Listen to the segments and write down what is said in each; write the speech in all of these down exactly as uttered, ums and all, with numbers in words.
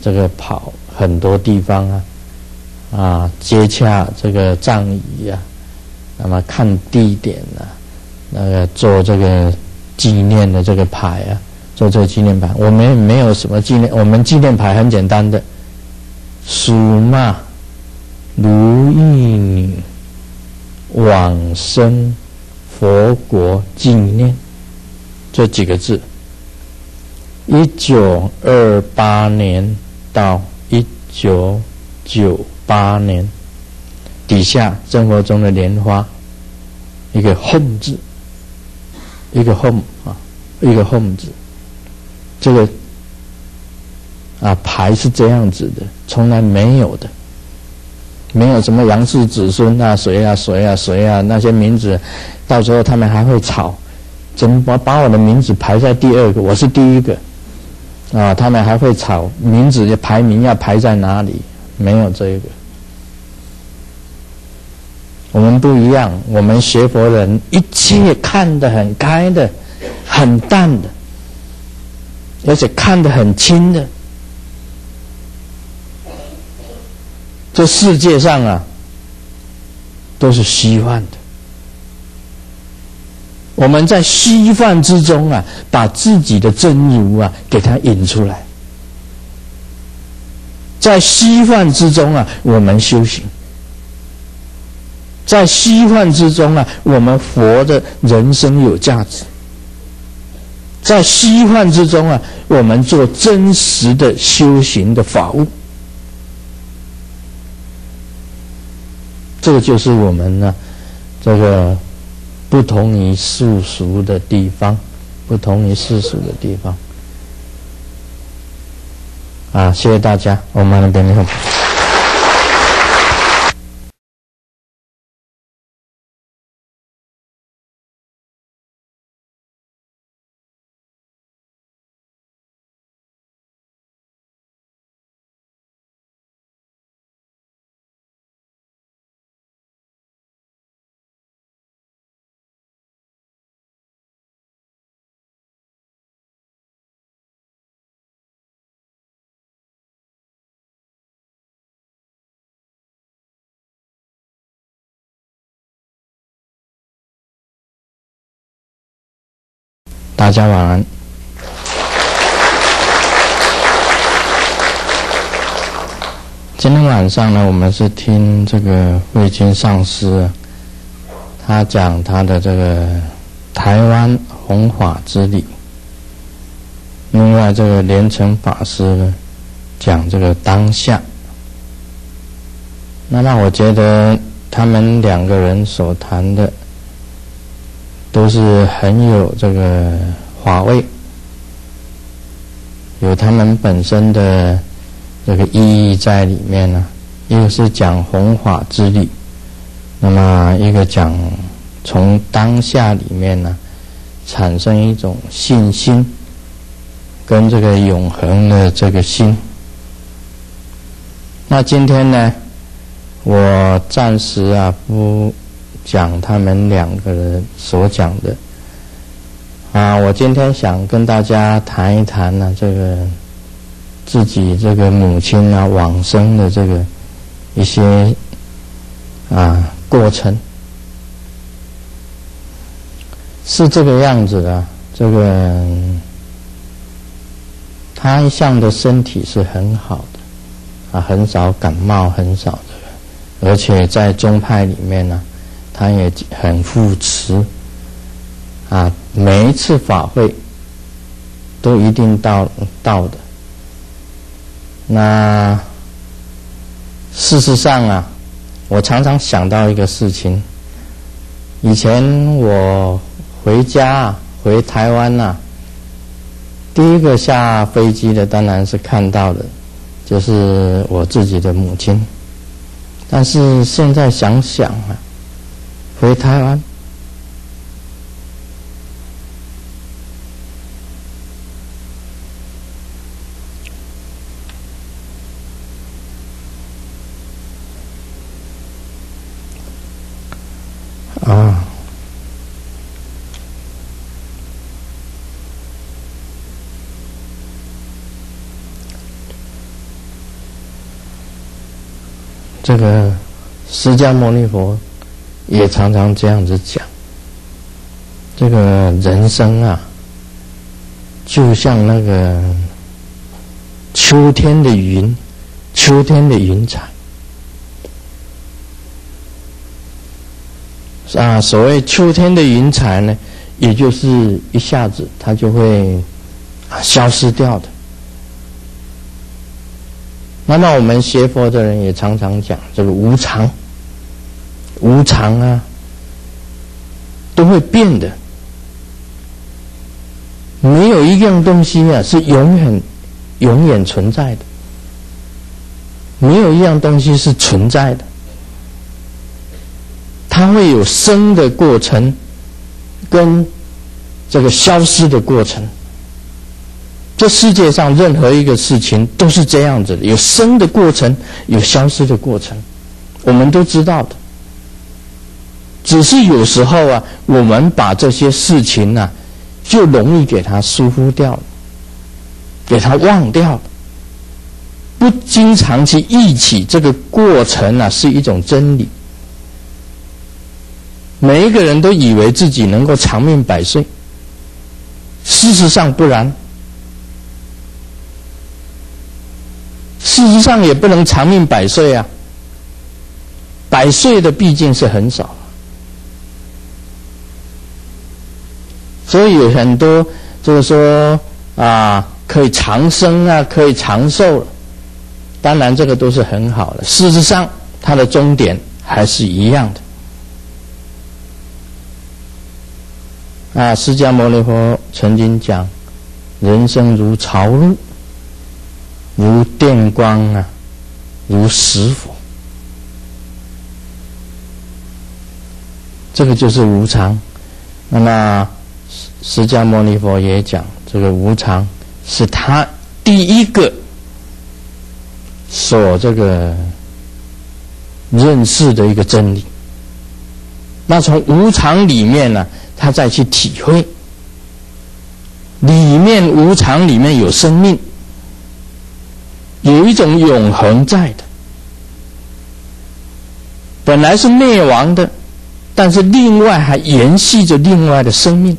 这个跑很多地方啊，啊，接洽这个葬仪啊，那么看地点啊，那个做这个纪念的这个牌啊，做这个纪念牌。我们没有什么纪念，我们纪念牌很简单的，属嘛，如意女往生佛国纪念这几个字。一九二八年到一九九八年，底下生活中的莲花，一个 home 字，一个 home 啊，一个 home 字，这个啊牌是这样子的，从来没有的，没有什么杨氏子孙啊，谁啊谁啊谁啊那些名字，到时候他们还会吵，怎么把我的名字排在第二个，我是第一个。啊，他们还会吵名字的排名要排在哪里？没有这个。我们不一样，我们学佛人一切看得很开的，很淡的，而且看得很轻的。这世界上啊，都是虚幻的。我们在虚幻之中啊，把自己的真如啊给它引出来。在虚幻之中啊，我们修行；在虚幻之中啊，我们佛的人生有价值；在虚幻之中啊，我们做真实的修行的法务。这个就是我们呢，这个。不同于世俗的地方，不同于世俗的地方。啊，谢谢大家，我们那边的。大家晚安。今天晚上呢，我们是听这个慧清上师，他讲他的这个台湾弘法之理。另外，这个莲成法师呢，讲这个当下。那么，我觉得他们两个人所谈的，都是很有这个法味，有他们本身的这个意义在里面呢。一个是讲弘法之理，那么一个讲从当下里面呢，产生一种信心，跟这个永恒的这个心。那今天呢，我暂时啊不讲他们两个人所讲的啊，我今天想跟大家谈一谈呢、啊，这个自己这个母亲啊往生的这个一些啊过程，是这个样子的。这个他一向的身体是很好的啊，很少感冒，很少的，而且在宗派里面呢、啊。他也很护持啊，每一次法会都一定到到的。那事实上啊，我常常想到一个事情，以前我回家啊，回台湾啊，第一个下飞机的当然是看到的，就是我自己的母亲。但是现在想想啊，回台湾，啊， 这个释迦牟尼佛也常常这样子讲，这个人生啊，就像那个秋天的云，秋天的云彩啊。所谓秋天的云彩呢，也就是一下子它就会啊消失掉的。那么我们学佛的人也常常讲这个无常，无常啊，都会变的，没有一样东西啊是永远永远存在的，没有一样东西是存在的，它会有生的过程跟这个消失的过程。这世界上任何一个事情都是这样子的，有生的过程，有消失的过程，我们都知道的。只是有时候啊，我们把这些事情啊，就容易给它疏忽掉了，给它忘掉了，不经常去忆起这个过程啊，是一种真理。每一个人都以为自己能够长命百岁，事实上不然。事实上也不能长命百岁啊，百岁的毕竟是很少，所以有很多就是说啊，可以长生啊，可以长寿了，当然这个都是很好的。事实上，它的终点还是一样的。啊，释迦牟尼佛曾经讲，人生如潮露，如电光啊，如石佛，这个就是无常。那么释迦牟尼佛也讲，这个无常是他第一个所这个认识的一个真理。那从无常里面呢、啊，他再去体会，里面无常里面有生命。有一种永恒在的，本来是灭亡的，但是另外还延续着另外的生命。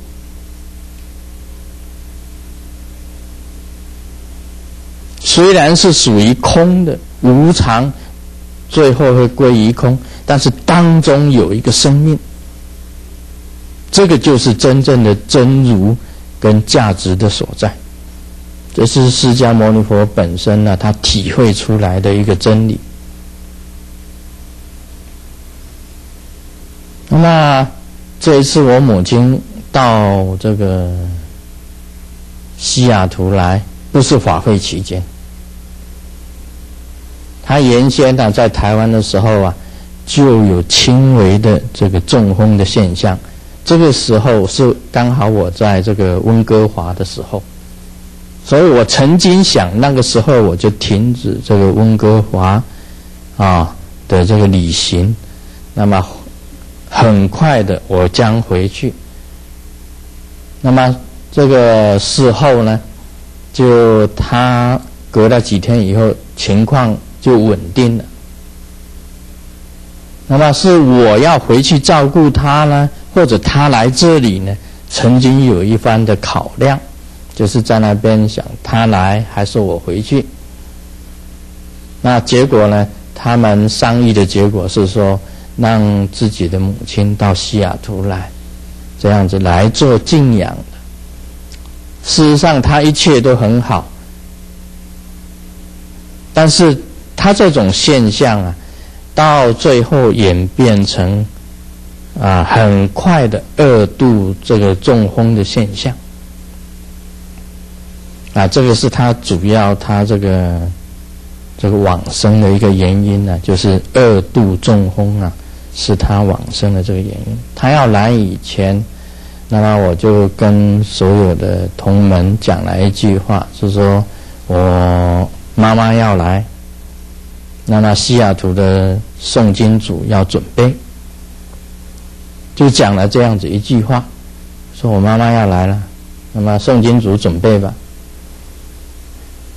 虽然是属于空的无常，最后会归于空，但是当中有一个生命，这个就是真正的真如跟价值的所在。这是释迦牟尼佛本身呢、啊，他体会出来的一个真理。那么这一次我母亲到这个西雅图来，不是法会期间。她原先呢、啊、在台湾的时候啊，就有轻微的这个中风的现象。这个时候是刚好我在这个温哥华的时候。所以我曾经想，那个时候我就停止这个温哥华啊的这个旅行，那么很快的我将回去。那么这个事后呢，就他隔了几天以后，情况就稳定了。那么是我要回去照顾他呢，或者他来这里呢，曾经有一番的考量。就是在那边想他来还是我回去，那结果呢，他们商议的结果是说让自己的母亲到西雅图来，这样子来做静养的。事实上他一切都很好，但是他这种现象啊，到最后演变成啊很快的二度这个中风的现象。啊，这个是他主要他这个这个往生的一个原因呢、啊，就是二度中风啊，是他往生的这个原因。他要来以前，那么我就跟所有的同门讲了一句话，是说我妈妈要来，那么西雅图的诵经组要准备，就讲了这样子一句话，说我妈妈要来了，那么诵经组准备吧。